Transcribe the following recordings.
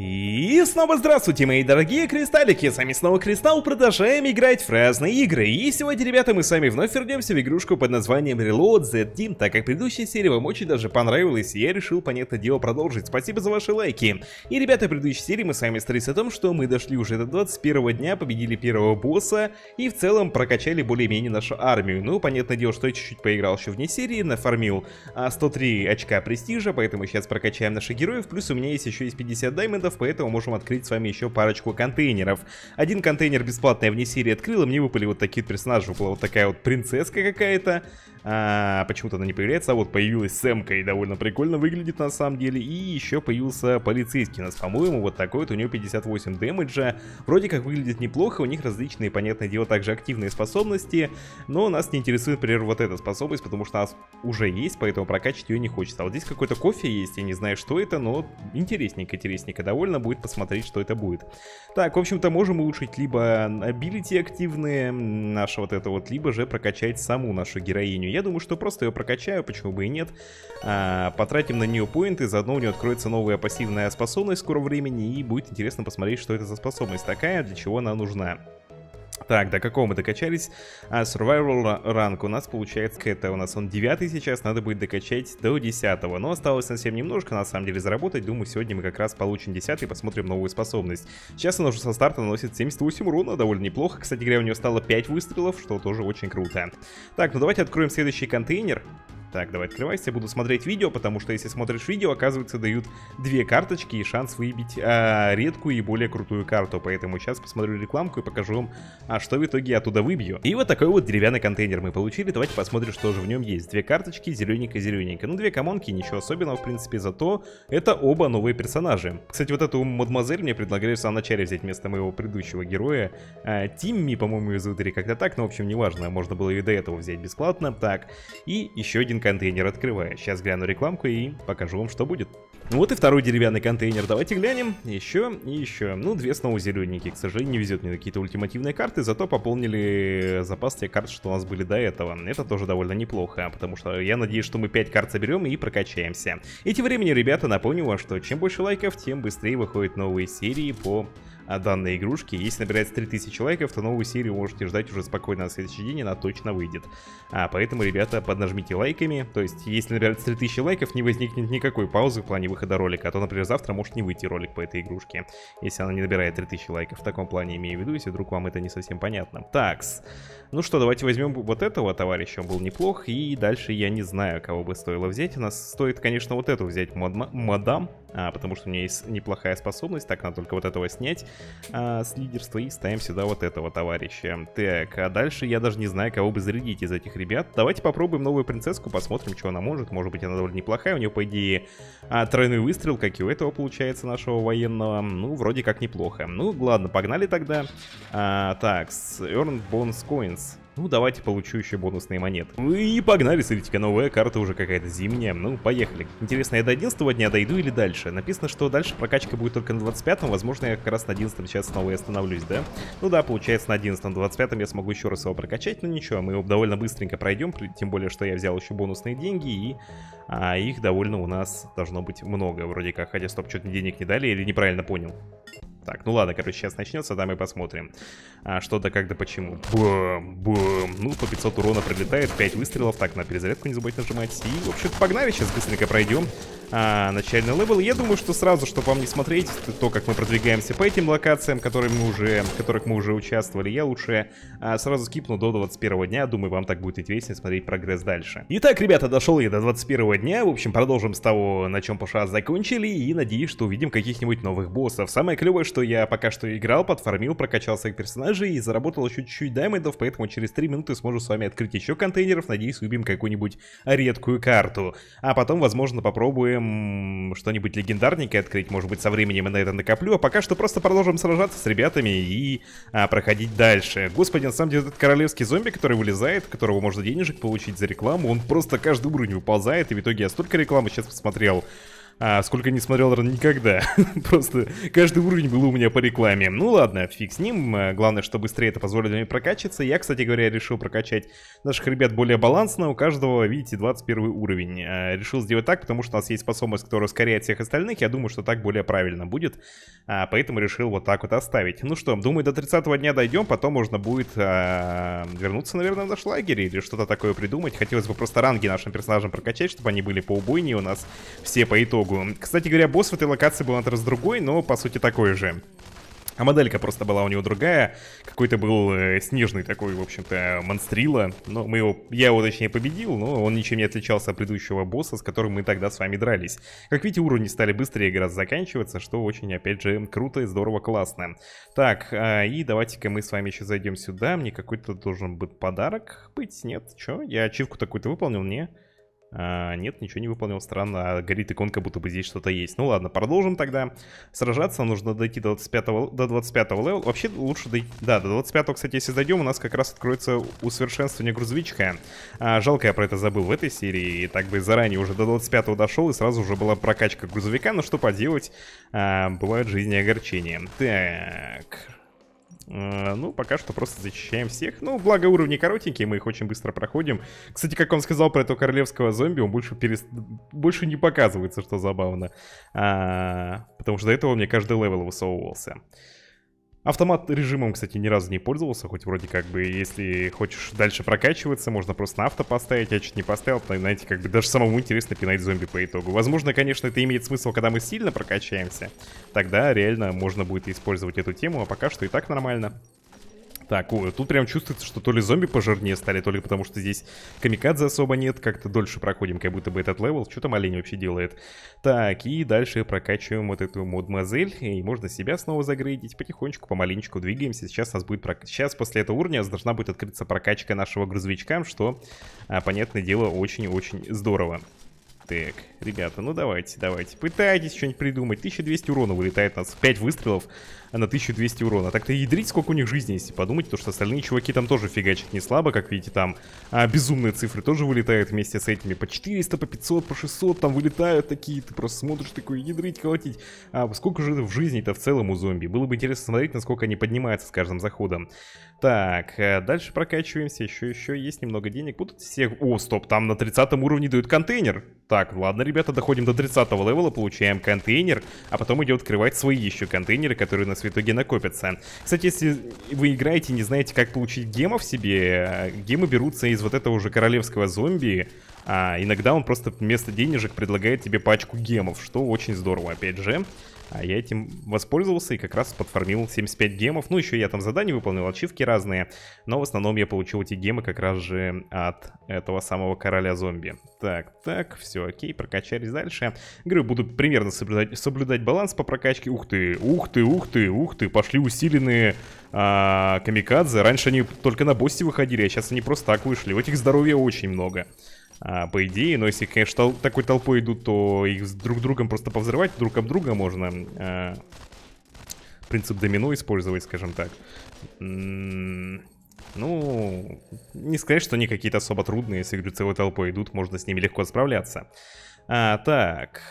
И снова здравствуйте, мои дорогие кристаллики, с вами снова Кристалл, продолжаем играть в разные игры. И сегодня, ребята, мы с вами вновь вернемся в игрушку под названием Reload Z Team, так как предыдущая серия вам очень даже понравилась, и я решил, понятное дело, продолжить. Спасибо за ваши лайки. И, ребята, в предыдущей серии мы с вами старались о том, что мы дошли уже до 21 дня, победили первого босса, и в целом прокачали более-менее нашу армию. Ну, понятное дело, что я чуть-чуть поиграл еще вне серии, нафармил 103 очка престижа, поэтому сейчас прокачаем наших героев, плюс у меня еще есть 50 даймондов, поэтому можем открыть с вами еще парочку контейнеров. Один контейнер бесплатно я вне серии открыл, и мне выпали вот такие персонажи. Выпала вот такая вот принцесска какая-то. Почему-то она не появляется, а вот появилась Сэмка, и довольно прикольно выглядит на самом деле. И еще появился полицейский у нас, по-моему, вот такой вот, у него 58 дэмэджа. Вроде как выглядит неплохо, у них различные, понятное дело, также активные способности. Но нас не интересует, например, вот эта способность, потому что у нас уже есть, поэтому прокачивать ее не хочется. А вот здесь какой-то кофе есть, я не знаю, что это, но интересненько, довольно будет посмотреть, что это будет. Так, в общем-то, можем улучшить либо абилити активные наши вот это вот, либо же прокачать саму нашу героиню. Я думаю, что просто ее прокачаю, почему бы и нет. Потратим на нее поинты, заодно у нее откроется новая пассивная способность в скором времени, и будет интересно посмотреть, что это за способность такая, для чего она нужна. Так, до какого мы докачались? Survival Rank у нас получается, это у нас он 9 сейчас, надо будет докачать до 10. Но осталось совсем немножко, на самом деле, заработать. Думаю, сегодня мы как раз получим 10 и посмотрим новую способность. Сейчас она уже со старта наносит 78 урона, довольно неплохо. Кстати говоря, у нее стало 5 выстрелов, что тоже очень круто. Так, ну давайте откроем следующий контейнер. Так, давай открывайся, буду смотреть видео, потому что если смотришь видео, оказывается, дают 2 карточки и шанс выбить редкую и более крутую карту. Поэтому сейчас посмотрю рекламку и покажу вам, что в итоге я оттуда выбью. И вот такой вот деревянный контейнер мы получили. Давайте посмотрим, что же в нем есть. 2 карточки, зелененько-зелененько. Ну, 2 комонки, ничего особенного, в принципе, зато это оба новые персонажи. Кстати, вот эту мадемуазель мне предлагали в самом начале взять вместо моего предыдущего героя. Тимми, по-моему, ее зовут, или как-то так, но, в общем, неважно, можно было и до этого взять бесплатно. Так, и еще один контейнер открываю. Сейчас гляну рекламку и покажу вам, что будет. Ну вот и второй деревянный контейнер. Давайте глянем. Еще и еще. Ну, 2 снова зелененькие. К сожалению, не везет мне на какие-то ультимативные карты, зато пополнили запас тех карт, что у нас были до этого. Это тоже довольно неплохо, потому что я надеюсь, что мы 5 карт соберем и прокачаемся. И тем временем, ребята, напомню вам, что чем больше лайков, тем быстрее выходят новые серии по данной игрушки. Если набирается 3000 лайков, то новую серию можете ждать уже спокойно на следующий день, она точно выйдет. Поэтому, ребята, поднажмите лайками. То есть, если набирается 3000 лайков, не возникнет никакой паузы в плане выхода ролика. А то, например, завтра может не выйти ролик по этой игрушке, если она не набирает 3000 лайков. В таком плане имею в виду, если вдруг вам это не совсем понятно. Такс. Ну что, давайте возьмем вот этого товарища, он был неплох. И дальше я не знаю, кого бы стоило взять. У нас стоит, конечно, вот эту взять, мадам. Потому что у меня есть неплохая способность. Так, надо только вот этого снять с лидерства и ставим сюда вот этого товарища. Так, а дальше я даже не знаю, кого бы зарядить из этих ребят. Давайте попробуем новую принцесску, посмотрим, что она может. Может быть, она довольно неплохая. У нее, по идее, тройной выстрел, как и у этого получается, нашего военного. Ну, вроде как неплохо. Ну, ладно, погнали тогда. Так, Earn Bonus Coins. Ну, давайте получу еще бонусные монеты. И погнали, смотрите-ка, новая карта уже какая-то зимняя. Ну, поехали. Интересно, я до 11 дня дойду или дальше? Написано, что дальше прокачка будет только на 25-м. Возможно, я как раз на 11-м сейчас снова и остановлюсь, да? Ну да, получается, на 11-м, 25-м я смогу еще раз его прокачать. Но ничего, мы его довольно быстренько пройдем. Тем более, что я взял еще бонусные деньги. И их довольно у нас должно быть много. Вроде как, хотя стоп, что-то денег не дали или неправильно понял. Так, ну ладно, короче, сейчас начнется, там и посмотрим. Что-то, как-то, почему. Бум, бум. Ну, по 500 урона прилетает, 5 выстрелов. Так, на перезарядку не забудь нажимать. И, в общем-то, погнали, сейчас быстренько пройдем начальный левел. Я думаю, что сразу, чтобы вам не смотреть то, как мы продвигаемся по этим локациям, в которых мы уже участвовали, я лучше сразу скипну до 21 дня. Думаю, вам так будет интереснее смотреть прогресс дальше. Итак, ребята, дошел я до 21 дня. В общем, продолжим с того, на чем пока закончили. И надеюсь, что увидим каких-нибудь новых боссов. Самое клевое, что я пока что играл, подфармил, прокачал своих персонажей и заработал еще чуть-чуть даймондов, поэтому через 3 минуты сможем с вами открыть еще контейнеров. Надеюсь, выбьем какую-нибудь редкую карту. А потом, возможно, попробуем что-нибудь легендарненькое открыть. Может быть, со временем я на это накоплю. А пока что просто продолжим сражаться с ребятами и проходить дальше. Господи, на самом деле, этот королевский зомби, который вылезает, которого можно денежек получить за рекламу, он просто каждый уровень выползает. И в итоге я столько рекламы сейчас посмотрел. сколько не смотрел никогда. Просто каждый уровень был у меня по рекламе. Ну ладно, фиг с ним. Главное, что быстрее это позволит мне прокачаться. Я, кстати говоря, решил прокачать наших ребят более балансно. У каждого, видите, 21 уровень. Решил сделать так, потому что у нас есть способность, которая ускоряет всех остальных. Я думаю, что так более правильно будет. Поэтому решил вот так вот оставить. Ну что, думаю, до 30-го дня дойдем. Потом можно будет вернуться, наверное, в наш лагерь или что-то такое придумать. Хотелось бы просто ранги нашим персонажам прокачать, чтобы они были поубойнее у нас все по итогу. Кстати говоря, босс в этой локации был от раз другой, но по сути такой же. А моделька просто была у него другая. Какой-то был снежный такой, в общем-то, монстрила. Но я его точнее победил, но он ничем не отличался от предыдущего босса, с которым мы тогда с вами дрались. Как видите, уровни стали быстрее гораздо заканчиваться, что очень, опять же, круто и здорово, классно. Так, и давайте-ка мы с вами еще зайдем сюда. Мне какой-то должен быть подарок быть. Нет, что? Я ачивку такую-то выполнил, не? Нет, ничего не выполнил, странно, горит иконка, будто бы здесь что-то есть. Ну ладно, продолжим тогда. Сражаться нужно дойти до 25-го левела. Вообще лучше дойти, да, до 25-го, кстати, если дойдем, у нас как раз откроется усовершенствование грузовичка. Жалко, я про это забыл в этой серии, и так бы заранее уже до 25-го дошел, и сразу уже была прокачка грузовика, но что поделать, бывают в жизни огорчения. Так... Ну, пока что просто зачищаем всех. Ну, благо уровни коротенькие, мы их очень быстро проходим. Кстати, как он сказал про этого королевского зомби, он больше не показывается, что забавно. Потому что до этого мне каждый левел высовывался. Автомат режимом, кстати, ни разу не пользовался, хоть вроде как бы, если хочешь дальше прокачиваться, можно просто на авто поставить, я чуть не поставил, знаете, как бы даже самому интересно пинать зомби по итогу. Возможно, конечно, это имеет смысл, когда мы сильно прокачаемся, тогда реально можно будет использовать эту тему, а пока что и так нормально. Так, тут прям чувствуется, что то ли зомби пожирнее стали, то ли потому что здесь камикадзе особо нет. Как-то дольше проходим, как будто бы этот левел. Что там олень вообще делает? Так, и дальше прокачиваем вот эту мадемуазель. И можно себя снова загрейдить. Потихонечку, помаленечку двигаемся. Сейчас у нас будет сейчас после этого уровня должна будет открыться прокачка нашего грузовичка, что, понятное дело, очень-очень здорово. Так, ребята, ну давайте, пытайтесь что-нибудь придумать. 1200 урона вылетает у нас, 5 выстрелов на 1200 урона. Так-то ядрить, сколько у них жизни, если подумать, потому что остальные чуваки там тоже фигачат не слабо, как видите, там безумные цифры тоже вылетают вместе с этими. По 400, по 500, по 600 там вылетают такие, ты просто смотришь такой, ядрить, колотить. Сколько же в жизни-то в целом у зомби? Было бы интересно смотреть, насколько они поднимаются с каждым заходом. Так, дальше прокачиваемся, еще есть немного денег. Будут все... О, стоп, там на 30 уровне дают контейнер. Так, ладно, ребята, доходим до 30-го левела, получаем контейнер, а потом идем открывать свои еще контейнеры, которые у нас в итоге накопятся. Кстати, если вы играете и не знаете, как получить гемов себе, гемы берутся из вот этого уже королевского зомби. Иногда он просто вместо денежек предлагает тебе пачку гемов, что очень здорово, опять же. Я этим воспользовался и как раз подфармил 75 гемов. Ну, еще я там задания выполнил, ачивки разные. Но в основном я получил эти гемы как раз же от этого самого короля зомби. Так, все, окей, прокачались дальше. Говорю, буду примерно соблюдать баланс по прокачке. Ух ты, пошли усиленные камикадзе. Раньше они только на боссе выходили, а сейчас они просто так вышли. У этих здоровья очень много. По идее, но если, конечно, такой толпой идут, то их друг другом просто повзрывать, друг об друга можно. Принцип домино использовать, скажем так. Ну, не сказать, что они какие-то особо трудные, если, говорю, целой толпой идут, можно с ними легко справляться. Так,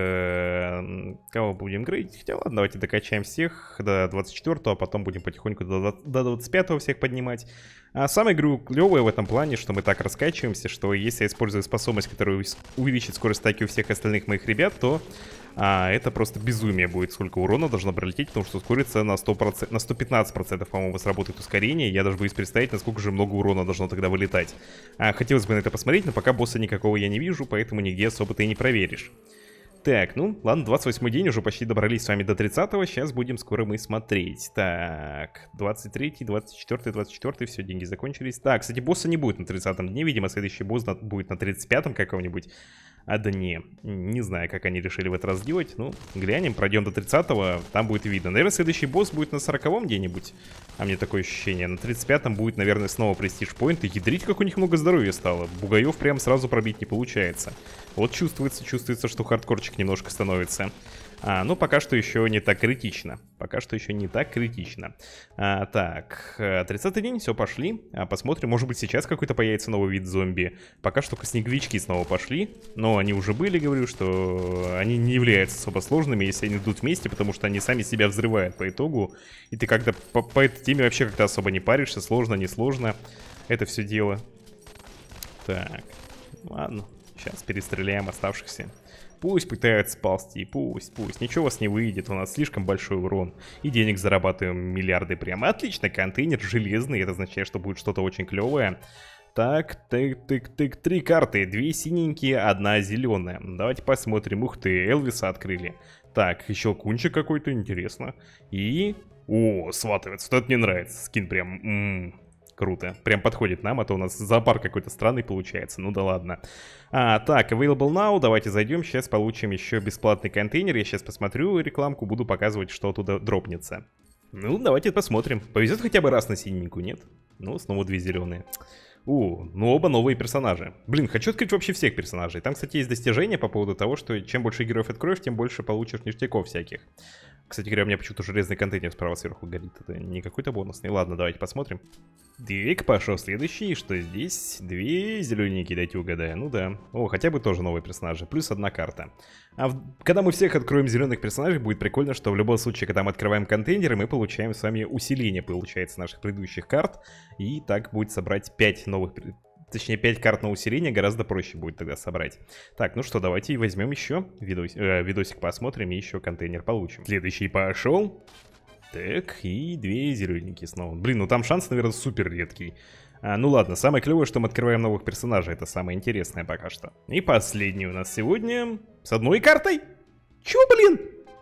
кого будем грейдить? Хотя ладно, давайте докачаем всех до 24-го, а потом будем потихоньку до 25-го всех поднимать. Самое клевое в этом плане, что мы так раскачиваемся, что если я использую способность, которая увеличит скорость атаки у всех остальных моих ребят, то это просто безумие будет, сколько урона должно пролететь, потому что ускорится на 100%, на 115%, по-моему, сработает ускорение. Я даже боюсь представить, насколько же много урона должно тогда вылетать. Хотелось бы на это посмотреть, но пока босса никакого я не вижу, поэтому нигде особо ты и не проверишь. Так, ну, ладно, 28-й день, уже почти добрались с вами до 30-го, сейчас будем скоро мы смотреть. Так, 23-й, 24-й, 24-й, все, деньги закончились. Так, кстати, босса не будет на 30-м дне, видимо, следующий босс будет на 35-м каком-нибудь дне. Не знаю, как они решили в этот раз сделать, ну, глянем, пройдем до 30-го, там будет видно. Наверное, следующий босс будет на 40-м где-нибудь, а мне такое ощущение. На 35-м будет, наверное, снова престиж-поинт, и ядрить, как у них много здоровья стало. Бугаев прям сразу пробить не получается. Вот чувствуется, что хардкорчик немножко становится. Ну, пока что еще не так критично. Пока что еще не так критично. Так, 30-й день, все, пошли. Посмотрим, может быть, сейчас какой-то появится новый вид зомби. Пока что снеговички снова пошли. Но они уже были, говорю, что они не являются особо сложными, если они идут вместе, потому что они сами себя взрывают по итогу. И ты как-то по этой теме вообще как-то особо не паришься. Сложно, не сложно. Это все дело. Так, ладно. Сейчас перестреляем оставшихся. Пусть пытаются ползти, пусть. Ничего у вас не выйдет, у нас слишком большой урон. И денег зарабатываем миллиарды прямо. Отлично, контейнер железный, это означает, что будет что-то очень клевое. Так, тык-тык-тык, 3 карты, 2 синенькие, 1 зеленая. Давайте посмотрим. Ух ты, Элвиса открыли. Так, еще кунчик какой-то, интересно. И... О, сватовец, вот это мне нравится, скин прям... Круто. Прям подходит нам, а то у нас зоопарк какой-то странный получается. Ну да ладно. Так, available now. Давайте зайдем. Сейчас получим еще бесплатный контейнер. Я сейчас посмотрю рекламку, буду показывать, что оттуда дропнется. Ну, давайте посмотрим. Повезет хотя бы раз на синенькую, нет? Ну, снова 2 зеленые. Ну оба новые персонажи. Блин, хочу открыть вообще всех персонажей. Там, кстати, есть достижение по поводу того, что чем больше героев откроешь, тем больше получишь ништяков всяких. Кстати говоря, у меня почему-то железный контейнер справа сверху горит. Это не какой-то бонусный. Ладно, давайте посмотрим. Двиг пошел следующий. Что здесь? 2 зелененькие, дайте угадаю. Ну да. О, хотя бы тоже новые персонажи. Плюс 1 карта. Когда мы всех откроем зеленых персонажей, будет прикольно, что в любом случае, когда мы открываем контейнеры, мы получаем с вами усиление, получается, наших предыдущих карт. И так будет собрать 5 новых... Точнее, 5 карт на усиление гораздо проще будет тогда собрать. Так, ну что, давайте возьмем еще видосик посмотрим и еще контейнер получим. Следующий пошел. Так, и 2 зелененькие снова. Блин, ну там шанс, наверное, супер редкий. Ну ладно, самое клевое, что мы открываем новых персонажей. Это самое интересное пока что. И последний у нас сегодня с 1 картой. Чё, блин?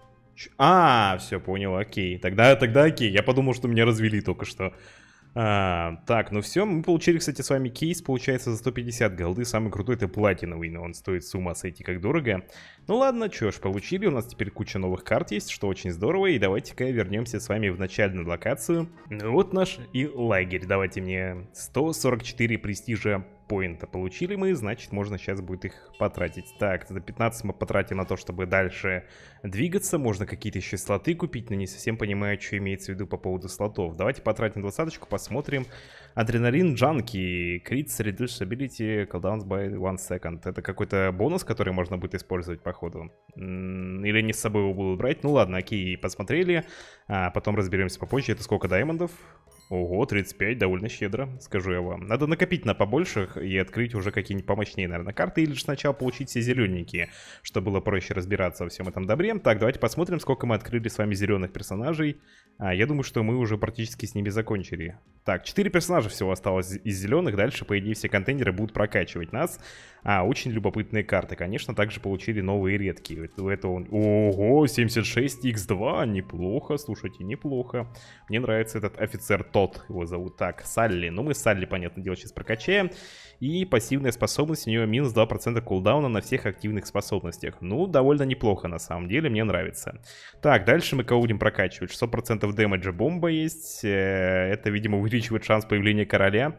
Все, понял, окей. Тогда окей. Я подумал, что меня развели только что. Так, ну все, мы получили, кстати, с вами кейс, получается, за 150 голды. Самый крутой это платиновый, но он стоит с ума сойти как дорого. Ну ладно, что ж, получили, у нас теперь куча новых карт есть, что очень здорово. И давайте-ка вернемся с вами в начальную локацию. Ну вот наш и лагерь. Давайте мне 144 престижа поинта получили мы, значит, можно сейчас будет их потратить. Так, за 15 мы потратим на то, чтобы дальше двигаться. Можно какие-то еще слоты купить, но не совсем понимаю, что имеется в виду по поводу слотов. Давайте потратим 20-очку, посмотрим. Адреналин Джанки. Crits Reduce Ability Cooldowns by 1 second. Это какой-то бонус, который можно будет использовать по ходу. Или не с собой его будут брать. Ну ладно, окей, посмотрели. Потом разберемся попозже. Это сколько даймондов? Ого, 35, довольно щедро, скажу я вам. Надо накопить на побольших и открыть уже какие-нибудь помощнее, наверное, карты. Или же сначала получить все зелененькие, чтобы было проще разбираться во всем этом добре. Так, давайте посмотрим, сколько мы открыли с вами зеленых персонажей. Я думаю, что мы уже практически с ними закончили. Так, 4 персонажа всего осталось из зеленых. Дальше, по идее, все контейнеры будут прокачивать нас. Очень любопытные карты. Конечно, также получили новые редкие. Ого, 76х2. Неплохо, слушайте, неплохо. Мне нравится этот офицер Тот, его зовут. Так, Салли. Ну, мы Салли, понятное дело, сейчас прокачаем. И пассивная способность у нее минус 2% кулдауна на всех активных способностях. Ну, довольно неплохо, на самом деле, мне нравится. Так, дальше мы кого будем прокачивать? 600% дэмэджа бомба есть. Это, видимо, увеличивает шанс появления короля.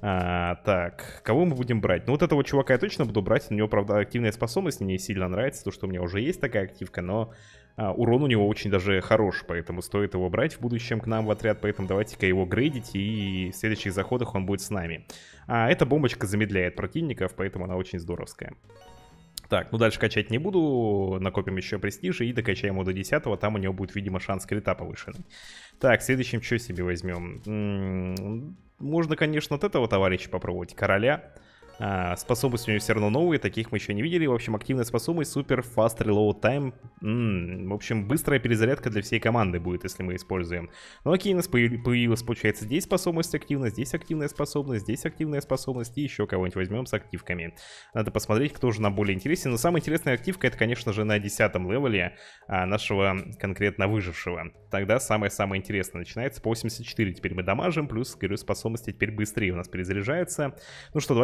Так, кого мы будем брать? Ну, вот этого чувака я точно буду брать. У него, правда, активная способность мне не сильно нравится. То, что у меня уже есть такая активка, но урон у него очень даже хорош. Поэтому стоит его брать в будущем к нам в отряд. Поэтому давайте-ка его грейдить, и в следующих заходах он будет с нами. Эта бомбочка замедляет противников, поэтому она очень здоровская. Так, ну дальше качать не буду, накопим еще престиж и докачаем его до 10-го, там у него будет, видимо, шанс крита повышенный. Так, следующим что себе возьмем? Можно, конечно, от этого товарища попробовать, короля. Способности у него все равно новые, таких мы еще не видели. В общем, активная способность супер fast reload time. В общем, быстрая перезарядка для всей команды будет, если мы используем. Ну окей, у нас появилась, получается, здесь способность активная, здесь активная способность, здесь активная способность. И еще кого-нибудь возьмем с активками. Надо посмотреть, кто же нам более интересен. Но самая интересная активка, это, конечно же, на 10-м левеле нашего конкретно выжившего. Тогда самое-самое интересное начинается. По 84 теперь мы дамажим, плюс, говорю, способности теперь быстрее у нас перезаряжаются. Ну что, давайте посмотрим.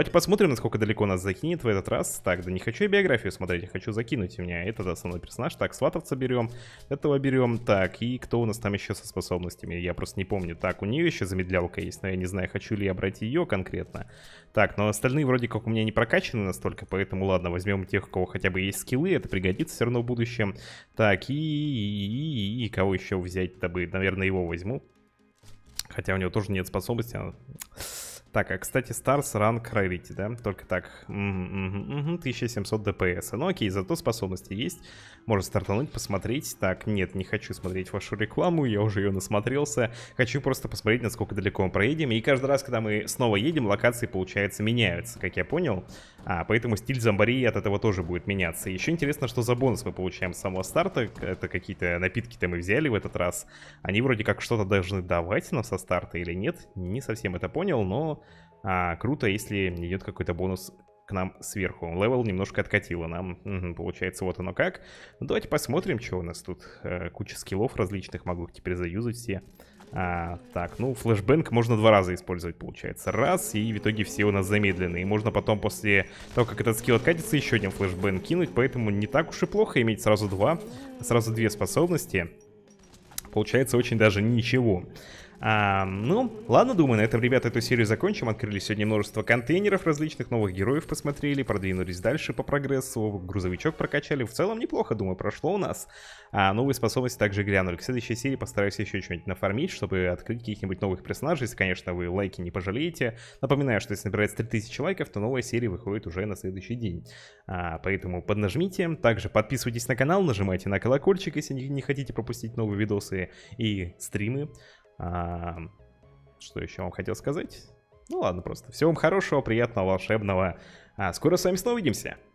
Посмотрим, насколько далеко нас закинет в этот раз. Так, да не хочу я биографию смотреть, я хочу закинуть. У меня этот основной персонаж. Так, сватовца берем, этого берем. Так, и кто у нас там еще со способностями? Я просто не помню. Так, у нее еще замедлялка есть, но я не знаю, хочу ли я брать ее конкретно. Так, но остальные вроде как у меня не прокачаны настолько, поэтому ладно, возьмем тех, у кого хотя бы есть скиллы, это пригодится все равно в будущем. Так, и кого еще взять-то бы? Наверное, его возьму. Хотя у него тоже нет способности. Так, а кстати, Stars Rank Rarity, да? Только так. 1700 ДПС. Ну окей, зато способности есть. Можно стартануть, посмотреть. Так, нет, не хочу смотреть вашу рекламу, я уже ее насмотрелся. Хочу просто посмотреть, насколько далеко мы проедем. И каждый раз, когда мы снова едем, локации, получается, меняются, как я понял. Поэтому стиль зомбарей от этого тоже будет меняться. Еще интересно, что за бонус мы получаем с самого старта. Это какие-то напитки-то мы взяли в этот раз. Они вроде как что-то должны давать нам со старта или нет. Не совсем это понял, но круто, если идет какой-то бонус к нам сверху. Левел немножко откатило нам. Получается, вот оно как. Ну, давайте посмотрим, что у нас тут. Куча скиллов различных, могу их теперь заюзать все. Так, ну, флешбэнк можно 2 раза использовать, получается. Раз, и в итоге все у нас замедленные. И можно потом после того, как этот скилл откатится, еще один флешбэнк кинуть. Поэтому не так уж и плохо иметь сразу 2 способности. Получается очень даже ничего. Ну, ладно, думаю, на этом, ребята, эту серию закончим. Открыли сегодня множество контейнеров различных, новых героев посмотрели, продвинулись дальше по прогрессу, грузовичок прокачали. В целом неплохо, думаю, прошло у нас. Новые способности также глянули. К следующей серии постараюсь еще что-нибудь нафармить, чтобы открыть каких-нибудь новых персонажей, если, конечно, вы лайки не пожалеете. Напоминаю, что если набирается 3000 лайков, то новая серия выходит уже на следующий день. Поэтому поднажмите. Также подписывайтесь на канал, нажимайте на колокольчик, если не хотите пропустить новые видосы и стримы. Что еще вам хотел сказать? Ну ладно, просто. Всего вам хорошего, приятного, волшебного. Скоро с вами снова увидимся.